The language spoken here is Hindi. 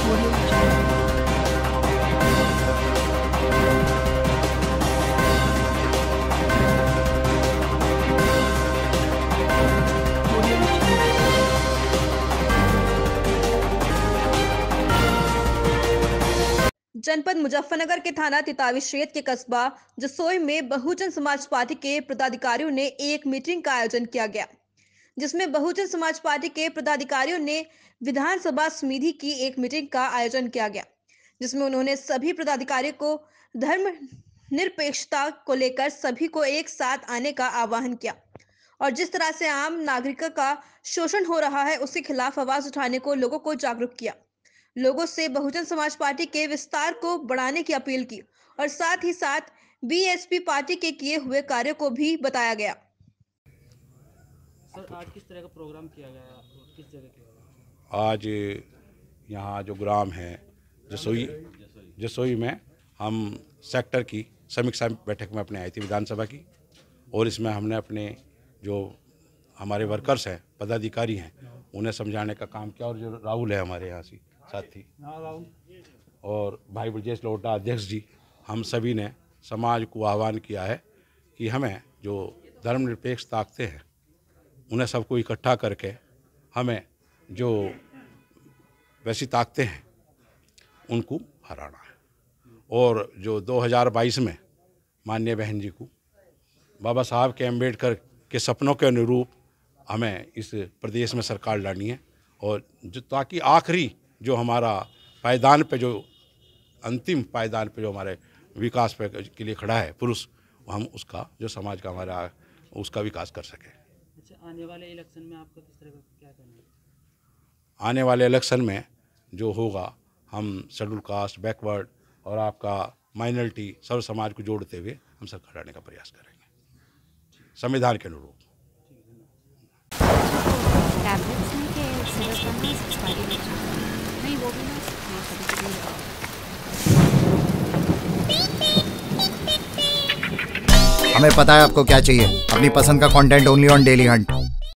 जनपद मुजफ्फरनगर के थाना तितावी क्षेत्र के कस्बा जसोई में बहुजन समाज पार्टी के पदाधिकारियों ने एक मीटिंग का आयोजन किया गया, जिसमें बहुजन समाज पार्टी के पदाधिकारियों ने विधानसभा समिति की एक मीटिंग का आयोजन किया गया, जिसमें उन्होंने सभी पदाधिकारियों को धर्मनिरपेक्षता को लेकर सभी को एक साथ आने का आह्वान किया और जिस तरह से आम नागरिकों का शोषण हो रहा है उसके खिलाफ आवाज उठाने को लोगों को जागरूक किया। लोगों से बहुजन समाज पार्टी के विस्तार को बढ़ाने की अपील की और साथ ही साथ बीएसपी पार्टी के किए हुए कार्यों को भी बताया गया। सर, आज किस तरह का प्रोग्राम किया गया और किस जगह किया गया? आज यहाँ जो ग्राम है जसोई में हम सेक्टर की समीक्षा बैठक में अपने आई थी विधानसभा की, और इसमें हमने अपने जो हमारे वर्कर्स हैं, पदाधिकारी हैं, उन्हें समझाने का काम किया। और जो राहुल है हमारे यहाँ से साथी और भाई ब्रजेश लोटा अध्यक्ष जी, हम सभी ने समाज को आह्वान किया है कि हमें जो धर्मनिरपेक्ष ताकतें हैं उन्हें सबको इकट्ठा करके हमें जो वैसी ताकतें हैं उनको हराना है। और जो 2022 में माननीय बहन जी को बाबा साहब के अम्बेडकर के सपनों के अनुरूप हमें इस प्रदेश में सरकार लानी है, और जो ताकि आखिरी जो हमारा पायदान पे, जो अंतिम पायदान पे जो हमारे विकास पे के लिए खड़ा है पुरुष, हम उसका जो समाज का हमारा उसका विकास कर सके। अच्छा, आने वाले इलेक्शन में आपका किस तरह का क्या करना है? आने वाले इलेक्शन में जो होगा, हम शेड्यूल कास्ट, बैकवर्ड और आपका माइनॉरिटी सब समाज को जोड़ते हुए हम सरकार लाने का प्रयास करेंगे संविधान के अनुरूप। हमें पता है आपको क्या चाहिए, अपनी पसंद का content only on daily Hunt.